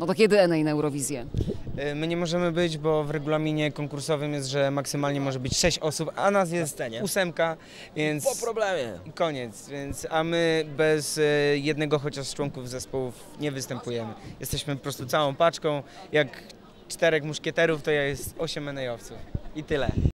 No to kiedy Enej na Eurowizję? My nie możemy być, bo w regulaminie konkursowym jest, że maksymalnie może być 6 osób, a nas jest 8, więc Po problemie. koniec. A my bez jednego chociaż z członków zespołów nie występujemy. Jesteśmy po prostu całą paczką. Jak 4 muszkieterów, to jest 8 Enejowców. I tyle.